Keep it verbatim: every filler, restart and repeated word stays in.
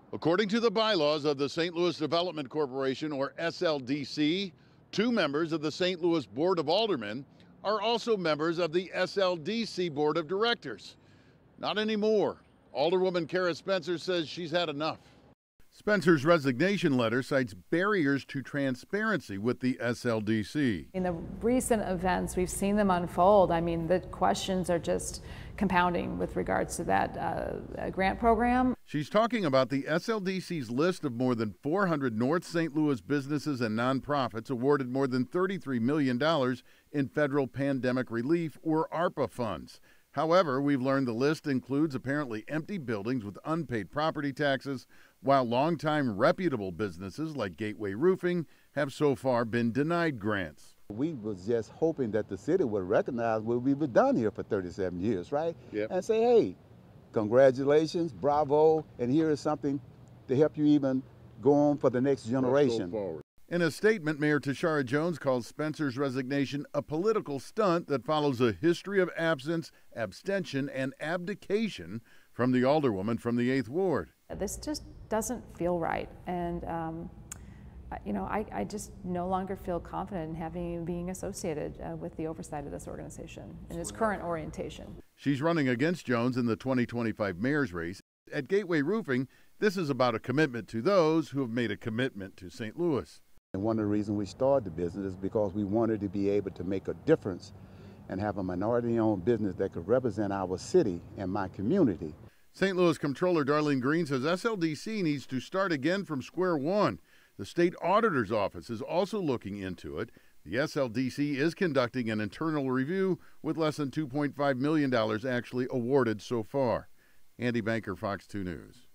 According to the bylaws of the Saint Louis Development Corporation, or S L D C, two members of the Saint Louis Board of Aldermen are also members of the S L D C Board of Directors. Not anymore. Alderwoman Cara Spencer says she's had enough. Spencer's resignation letter cites barriers to transparency with the S L D C. In the recent events, we've seen them unfold. I mean, the questions are just compounding with regards to that uh, grant program. She's talking about the S L D C's list of more than four hundred North Saint Louis businesses and nonprofits awarded more than thirty-three million dollars in federal pandemic relief, or ARPA funds. However, we've learned the list includes apparently empty buildings with unpaid property taxes, while longtime reputable businesses like Gateway Roofing have so far been denied grants. We was just hoping that the city would recognize what we've done here for thirty-seven years, right? Yep. And say, hey, congratulations, bravo, and here is something to help you even go on for the next generation. Forward. In a statement, Mayor Tashara Jones calls Spencer's resignation a political stunt that follows a history of absence, abstention, and abdication from the alderwoman from the eighth Ward. This just doesn't feel right, and um, you know, I, I just no longer feel confident in having being associated uh, with the oversight of this organization in its current orientation. She's running against Jones in the twenty twenty-five mayor's race. At Gateway Roofing, this is about a commitment to those who have made a commitment to Saint Louis. And one of the reasons we started the business is because we wanted to be able to make a difference and have a minority-owned business that could represent our city and my community. Saint Louis Comptroller Darlene Green says S L D C needs to start again from square one. The state auditor's office is also looking into it. The S L D C is conducting an internal review with less than two point five million dollars actually awarded so far. Andy Banker, Fox two News.